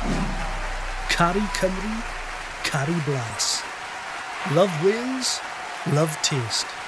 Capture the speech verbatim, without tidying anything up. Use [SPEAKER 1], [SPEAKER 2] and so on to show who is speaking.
[SPEAKER 1] Caru Cymru, caru blas. Love Wales, love taste.